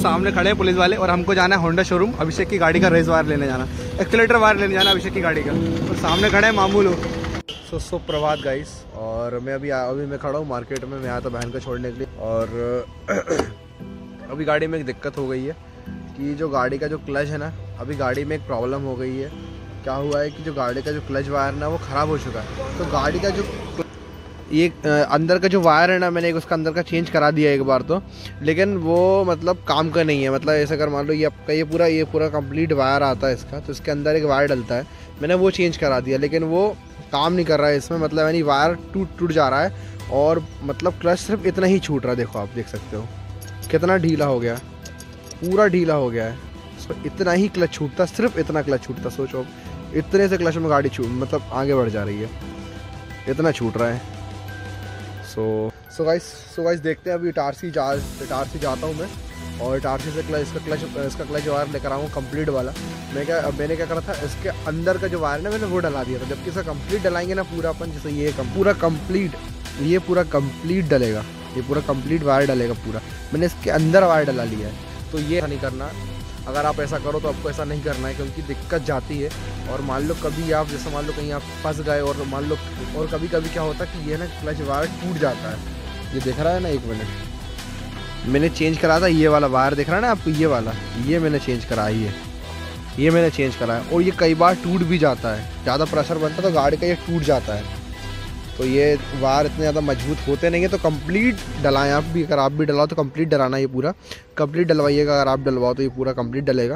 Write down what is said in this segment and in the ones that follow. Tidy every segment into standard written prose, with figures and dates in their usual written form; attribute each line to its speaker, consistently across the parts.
Speaker 1: सामने खड़े हैं पुलिस वाले और हमको जाना है होंडा शोरूम, अभिषेक की गाड़ी का रेस वायर लेने जाना, एक्सीलेटर वायर लेने जाना अभिषेक की गाड़ी का। और सामने खड़े हैं मामू लोग। सुप्रभात गाइस। और मैं अभी मैं खड़ा हूँ मार्केट में। मैं आया था बहन को छोड़ने के लिए और अभी गाड़ी में एक दिक्कत हो गई है कि जो गाड़ी का जो क्लच है ना, अभी गाड़ी में एक प्रॉब्लम हो गई है। क्या हुआ है कि जो गाड़ी का जो क्लच वायर ना वो ख़राब हो चुका है। तो गाड़ी का जो ये अंदर का जो वायर है ना, मैंने उसका अंदर का चेंज करा दिया एक बार तो, लेकिन वो मतलब काम का नहीं है। मतलब ऐसे अगर मान लो ये आपका ये पूरा कंप्लीट वायर आता है इसका, तो इसके अंदर एक वायर डलता है, मैंने वो चेंज करा दिया, लेकिन वो काम नहीं कर रहा है इसमें। मतलब यानी वायर टूट जा रहा है और मतलब क्लच सिर्फ इतना ही छूट रहा है। देखो आप देख सकते हो कितना ढीला हो गया, पूरा ढीला हो गया है। सो इतना ही क्लच छूटता, सिर्फ इतना क्लच छूटता। सोचो इतने से क्लच में गाड़ी मतलब आगे बढ़ जा रही है, इतना छूट रहा है। सो गाइस देखते हैं। अभी इटारसी जाता हूँ मैं और इटारसी से इसका क्लच वायर लेकर आऊँ कंप्लीट वाला। मैंने क्या करा था, इसके अंदर का जो वायर है ना मैंने वो डला दिया था। जबकि इसका कंप्लीट डलाएंगे ना पूरा अपन, जैसे ये पूरा कंप्लीट डलेगा, ये पूरा कंप्लीट वायर डलेगा पूरा। मैंने इसके अंदर वायर डला लिया है। तो ये नहीं करना, अगर आप ऐसा करो तो आपको ऐसा नहीं करना है, क्योंकि दिक्कत जाती है। और मान लो कभी आप जैसे मान लो कहीं आप फंस गए और मान लो, और कभी क्या होता है कि ये ना क्लच वायर टूट जाता है। ये दिख रहा है ना, 1 मिनट, मैंने चेंज करा था ये वाला वायर, दिख रहा है ना आपको, ये वाला, ये मैंने चेंज करा है, ये मैंने चेंज करा है। और ये कई बार टूट भी जाता है, ज़्यादा प्रेशर बनता है तो गाड़ी का ये टूट जाता है। तो ये वायर इतने ज़्यादा मजबूत होते नहीं है। तो कंप्लीट डलाएं आप भी, अगर आप भी डलाओ तो कंप्लीट डलाना, ये पूरा कंप्लीट डलवाइएगा। अगर आप डलवाओ तो ये पूरा कंप्लीट डलेगा।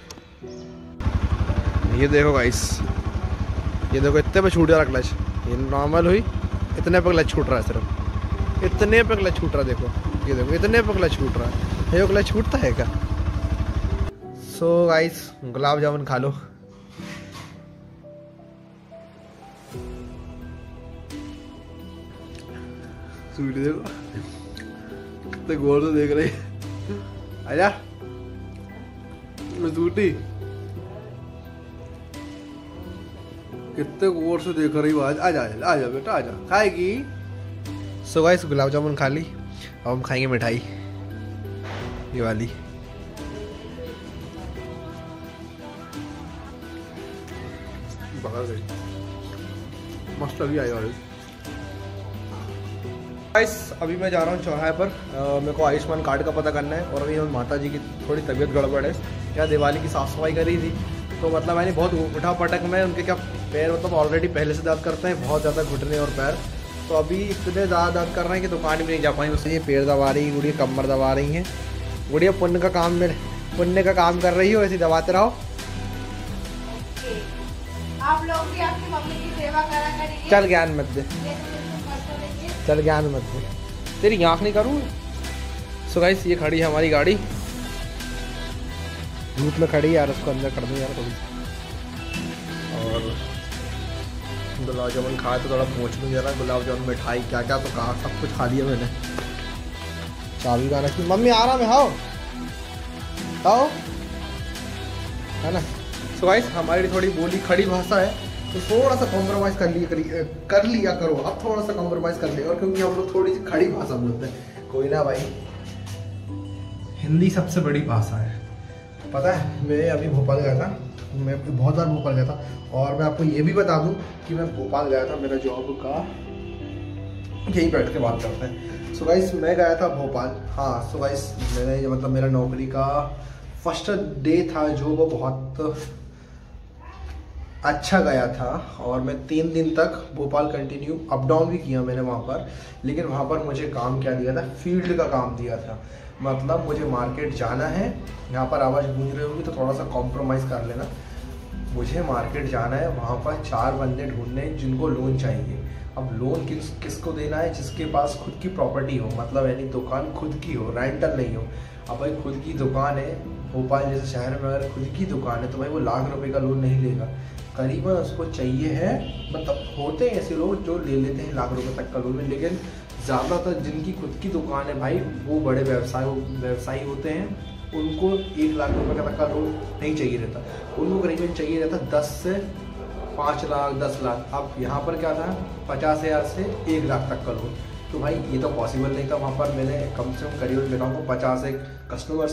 Speaker 1: ये देखो गाइस, ये देखो इतने पे छूट जा रहा क्लच। ये नॉर्मल हुई, इतने पे क्लच छूट रहा है, सिर्फ इतने पे क्लच छूट रहा है। देखो ये देखो इतने पे क्लच छूट रहा है। ये क्लच छूटता है क्या? सो गाइस गुलाब जामुन खा लो। स्वीट देखो कितने गौर से देख रहे हैं। आजा स्वीटी, कितने गौर से देख रही हो। आजा आजा बेटा आजा, खाएगी। सो गाइस गुलाब जामुन खा ली, अब हम खाएंगे मिठाई ये वाली। मस्त लगी आई वाली। अभी मैं जा रहा हूँ चौराहे पर, मेरे को आयुष्मान कार्ड का पता करना है। और अभी माता जी की थोड़ी तबीयत गड़बड़ है, क्या दिवाली की साफ सफाई करी थी, तो मतलब मैंने बहुत उठा पटक में उनके क्या पैर मतलब ऑलरेडी पहले से दर्द करते हैं बहुत ज़्यादा, घुटने और पैर। तो अभी इतने ज़्यादा दर्द कर रहे हैं कि दुकान भी नहीं जा पाएंगे। उससे ये पैर दबा रही है गुड़िया, कमर दबा रही हैं गुड़िया। पुण्य का काम कर रही हो, ऐसे दबाते रहो।
Speaker 2: आप लोग भी आपकी मम्मी की सेवा करा करिए।
Speaker 1: चल ज्ञान मत दे, चल ज्ञान मत दे, तेरी आँख नहीं करूँ। सो गाइस ये खड़ी है हमारी गाड़ी, धूप में खड़ी है यार, उसको अंदर कर दूँ यार थोड़ी। और गुलाब जामुन खाए तो थोड़ा पहुँच लूँ जरा। गुलाब जामुन मिठाई क्या क्या तो कहा, सब कुछ खा लिया मैंने। चाबी का रखी, मम्मी आ रहा मैं, आओ है ना। सो गाइस हमारी थोड़ी बोली खड़ी भाषा है, तो थोड़ा सा कॉम्प्रोमाइज़ कर लिया करो। अब थोड़ा सा कॉम्प्रोमाइज़ कर लिया, और क्योंकि हम लोग थोड़ी सी खड़ी भाषा बोलते हैं। कोई ना भाई, हिंदी सबसे बड़ी भाषा है। पता है मैं अभी भोपाल गया था, मैं बहुत बार भोपाल गया था। और मैं आपको ये भी बता दूं कि मैं भोपाल गया था, मेरा जॉब का यहीं बैठ के बात करते हैं। सो गाइस मैं गया था भोपाल। हाँ सो गाइस मैंने मतलब मेरा नौकरी का फर्स्ट डे था जो वो बहुत अच्छा गया था। और मैं 3 दिन तक भोपाल कंटिन्यू अप डाउन भी किया मैंने वहाँ पर। लेकिन वहाँ पर मुझे काम क्या दिया था, फील्ड का काम दिया था। मतलब मुझे मार्केट जाना है, यहाँ पर आवाज़ गूंज रही होगी तो थोड़ा सा कॉम्प्रोमाइज़ कर लेना। मुझे मार्केट जाना है, वहाँ पर 4 बंदे ढूंढने हैं जिनको लोन चाहिए। अब लोन किसको देना है, जिसके पास खुद की प्रॉपर्टी हो, मतलब यानी दुकान खुद की हो, रेंटल नहीं हो। अब भाई खुद की दुकान है, भोपाल जैसे शहर में अगर खुद की दुकान है तो भाई वो लाख रुपए का लोन नहीं लेगा। करीबन उसको चाहिए है, मतलब होते हैं ऐसे लोग जो ले लेते हैं लाख रुपए तक का लोन, लेकिन ज़्यादातर जिनकी खुद की दुकान है भाई वो बड़े व्यवसायी होते हैं, उनको 1 लाख रुपए तक का लोन नहीं चाहिए रहता। उनको करीबन चाहिए रहता 10 से 5 लाख 10 लाख। अब यहाँ पर क्या था 50,000 से 1 लाख तक का लोन। तो भाई ये तो पॉसिबल नहीं था। वहाँ पर मैंने कम से कम करीबन देखा को 50 एक कस्टमर से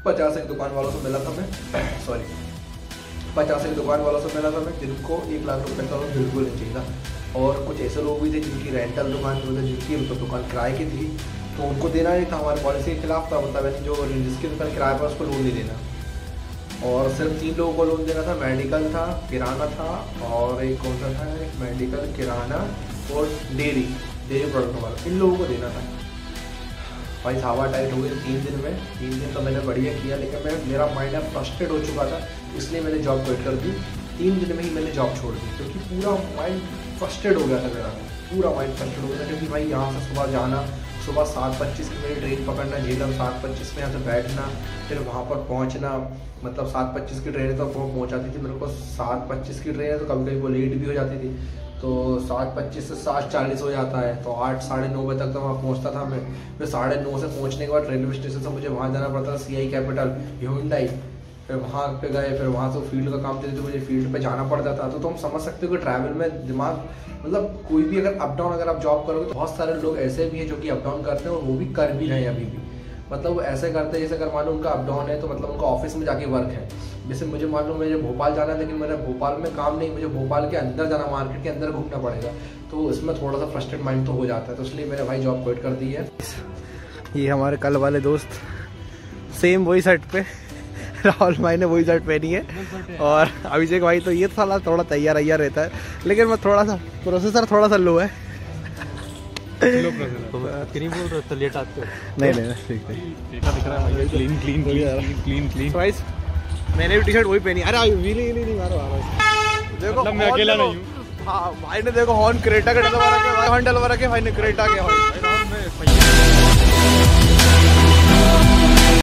Speaker 1: 50 एक दुकान वालों से मिला था मैं, सॉरी 50 एक दुकान वालों से मिला था मैं, जिनको 1 लाख रुपये का लोन बिल्कुल नहीं चाहिए था। और कुछ ऐसे लोग भी थे जिनकी रेंटल दुकान मतलब जिनकी मतलब दुकान किराए की थी, तो उनको देना नहीं था, हमारी पॉलिसी के खिलाफ था, मतलब यानी जो जिसकी दुकान किराए पर उसको लोन नहीं देना। और सिर्फ 3 लोगों को लोन देना था, मेडिकल था, किराना था और एक कौन सा था, एक मेडिकल, किराना और डेयरी प्रोडक्ट वाला, इन लोगों को देना था। भाई हवा टाइट हो गई 3 दिन में, 3 दिन तो मैंने बढ़िया किया, लेकिन मेरा माइंड अब फ्रस्ट्रेट हो चुका था, इसलिए मैंने जॉब क्विट कर दी। 3 दिन में ही मैंने जॉब छोड़ दी, क्योंकि पूरा माइंड फ्रस्ट्रेट हो गया था मेरा, पूरा माइंड फ्रस्ट्रेट हो गया था। क्योंकि भाई यहाँ से सुबह जाना, सुबह 7:25 की मेरी ट्रेन पकड़ना, झेलम 7:25 में यहाँ से बैठना, फिर वहाँ पर पहुँचना, मतलब 7:25 की ट्रेन तो पहुँचाती थी मेरे को, 7:25 की ट्रेन है तो कभी कभी वो लेट भी हो जाती थी, तो 7:25 से 7:40 हो जाता है, तो 8 साढ़े 9 बजे तक तो वहाँ पहुँचता था मैं। फिर 9:30 से पहुँचने के बाद रेलवे स्टेशन से मुझे वहाँ जाना पड़ता था, CI कैपिटल ह्यूंडई, फिर वहाँ पे गए, फिर वहाँ से फील्ड का काम थे तो मुझे फील्ड पे जाना पड़ता था। तो तुम समझ सकते हो कि ट्रैवल में दिमाग, मतलब कोई भी अगर अप डाउन अगर आप जॉब करोगे तो बहुत सारे लोग ऐसे भी हैं जो कि अप डाउन करते हैं और वो भी कर भी रहे हैं अभी भी, मतलब वो ऐसे करते हैं जैसे अगर मान लो उनका अप डाउन है तो मतलब उनका ऑफिस में जाके वर्क है। जैसे मुझे मान लो मुझे भोपाल जाना है, लेकिन मेरा भोपाल में काम नहीं, मुझे भोपाल के अंदर जाना, मार्केट के अंदर घूमना पड़ेगा, तो इसमें थोड़ा सा फ्रस्ट्रेट माइंड तो हो जाता है, तो इसलिए मैंने भाई जॉब क्विट कर दी है। ये हमारे कल वाले दोस्त सेम वही शर्ट पे, राहुल भाई ने वही शर्ट पहनी है, और अभिषेक भाई तो ये साला थोड़ा तैयार रहता है, लेकिन मैं थोड़ा सा प्रोसेसर थोड़ा सा लो है।
Speaker 3: नहीं बोल रहे तो लेट आते हो?
Speaker 1: नहीं ठीक है, क्लीन। मैंने भी टी शर्ट वही पहनी। अरे वीली नहीं मारो देखो,
Speaker 3: मतलब मैं अकेला नहीं हूँ।
Speaker 1: हाँ भाई ने देखो हॉर्न क्रेटा का डलवा रखे, हॉर्न डलवा रखे भाई ने क्रेटा के हॉर्न।